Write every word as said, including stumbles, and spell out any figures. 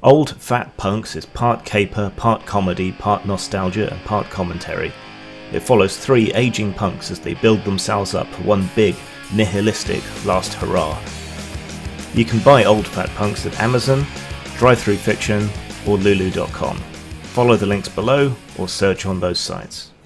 Old Fat Punks is part caper, part comedy, part nostalgia and part commentary. It follows three aging punks as they build themselves up for one big, nihilistic last hurrah. You can buy Old Fat Punks at Amazon, Drive-Thru Fiction or Lulu dot com. Follow the links below or search on those sites.